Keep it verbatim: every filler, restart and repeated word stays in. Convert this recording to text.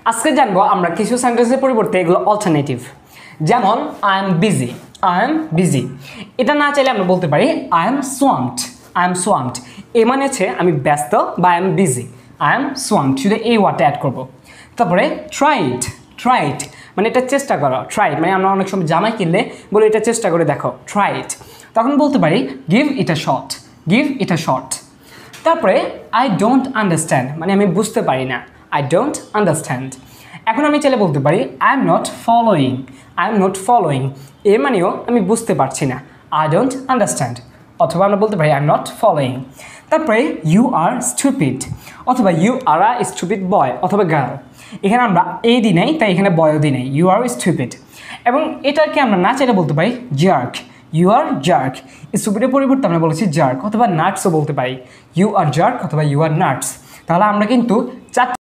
আজকে জানবো আমরা কিছু সেন্টেন্সের পরিবর্তে এগুলো অল্টারনেটিভ। যেমন I am busy, I am busy, এটা না চাইলে আমরা বলতে পারি I am swamped, I am swamped. এ মানে হচ্ছে আমি ব্যস্ত বা I am busy, I am swamped, শুধু এই ওয়ার্ডটা অ্যাড করবো। তারপরে ট্রাই ইট, ট্রাই ইট মানে এটা চেষ্টা করো, ট্রাই ইট মানে আমরা অনেক সময় জামাই কিনলে বলে এটা চেষ্টা করে দেখো, ট্রাই ইট। তখন বলতে পারি give it a shot, give it a shot. তারপরে আই ডোন্ট আন্ডারস্ট্যান্ড মানে আমি বুঝতে পারি না, আই ডোন্ট আন্ডারস্ট্যান্ড। এখন আমি চাইলে বলতে পারি I am not following, I am not following, এর মানেও আমি বুঝতে পারছি না, আই ডোন্ট আন্ডারস্ট্যান্ড। অথবা আমরা বলতে পারি আই এম নট ফলোয়িং। তারপরে ইউ আর স্টুপিড অথবা you are a stupid boy অথবা গার্ল। এখানে আমরা এই দিই নাই, তাই এখানে বয়ও দিই নাই, ইউ আর স্টুপিড। এবং এটাকে আমরা না চাইলে বলতে পারি জার্ক, ইউ আর জার্ক। স্টুপিডের পরিবর্তে আমরা বলেছি জার্ক অথবা নাটসও বলতে পারি, ইউ আর জার্ক অথবা ইউ আর নাটস। তাহলে আমরা কিন্তু চার